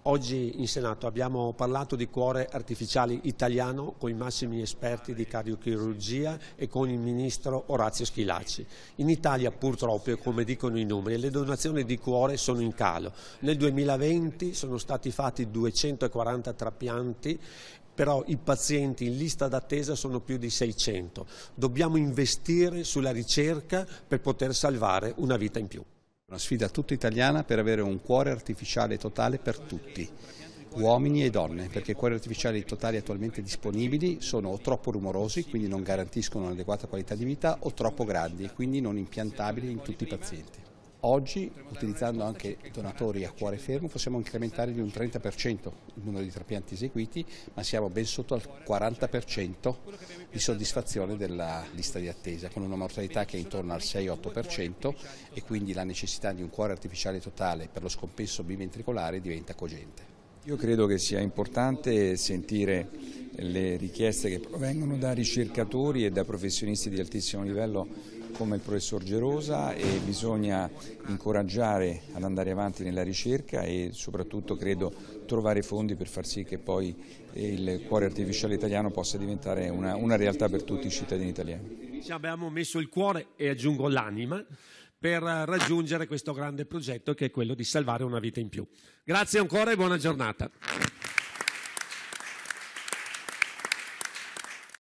Oggi in Senato abbiamo parlato di cuore artificiale italiano con i massimi esperti di cardiochirurgia e con il ministro Orazio Schillaci. In Italia purtroppo, come dicono i numeri, le donazioni di cuore sono in calo. Nel 2020 sono stati fatti 240 trapianti, però i pazienti in lista d'attesa sono più di 600. Dobbiamo investire sulla ricerca per poter salvare una vita in più. Una sfida tutta italiana per avere un cuore artificiale totale per tutti, uomini e donne, perché i cuori artificiali totali attualmente disponibili sono o troppo rumorosi, quindi non garantiscono un'adeguata qualità di vita, o troppo grandi e quindi non impiantabili in tutti i pazienti. Oggi, utilizzando anche donatori a cuore fermo, possiamo incrementare di un 30% il numero di trapianti eseguiti, ma siamo ben sotto al 40% di soddisfazione della lista di attesa, con una mortalità che è intorno al 6-8% e quindi la necessità di un cuore artificiale totale per lo scompenso biventricolare diventa cogente. Io credo che sia importante sentire le richieste che provengono da ricercatori e da professionisti di altissimo livello come il professor Gerosa, e bisogna incoraggiare ad andare avanti nella ricerca e soprattutto credo trovare fondi per far sì che poi il cuore artificiale italiano possa diventare una realtà per tutti i cittadini italiani. Ci abbiamo messo il cuore e aggiungo l'anima per raggiungere questo grande progetto che è quello di salvare una vita in più. Grazie ancora e buona giornata.